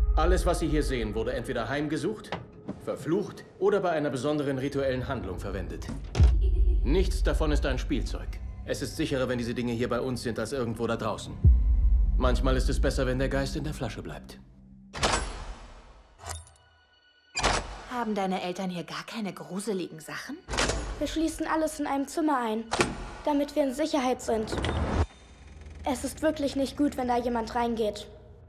Alles, was Sie hier sehen, wurde entweder heimgesucht, verflucht oder bei einer besonderen rituellen Handlung verwendet. Nichts davon ist ein Spielzeug. Es ist sicherer, wenn diese Dinge hier bei uns sind, als irgendwo da draußen. Manchmal ist es besser, wenn der Geist in der Flasche bleibt. Haben deine Eltern hier gar keine gruseligen Sachen? Wir schließen alles in einem Zimmer ein, damit wir in Sicherheit sind. Es ist wirklich nicht gut, wenn da jemand reingeht.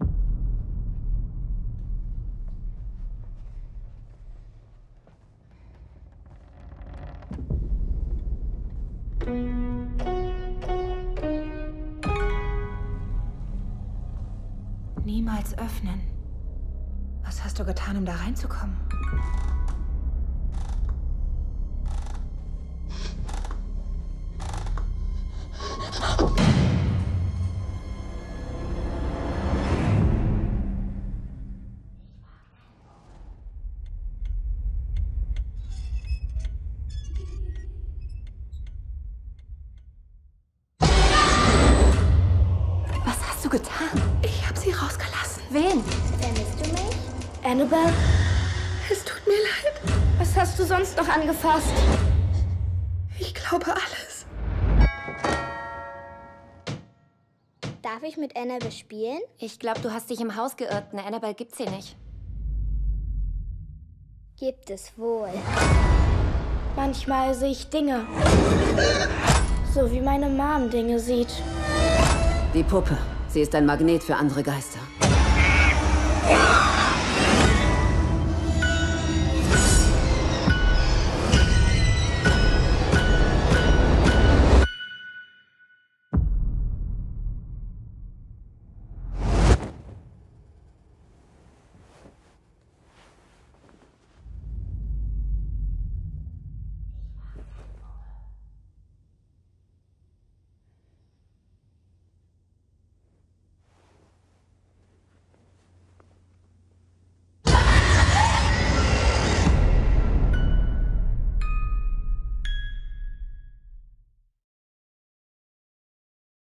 Niemals öffnen. Was hast du getan, um da reinzukommen? Was hast du getan? Ich habe sie rausgelassen. Wen? Vermisst du mich? Annabelle? Es tut mir leid. Was hast du sonst noch angefasst? Ich glaube alles. Darf ich mit Annabelle spielen? Ich glaube, du hast dich im Haus geirrt. Eine Annabelle gibt's hier nicht. Gibt es wohl. Manchmal sehe ich Dinge. So wie meine Mom Dinge sieht. Die Puppe. Sie ist ein Magnet für andere Geister.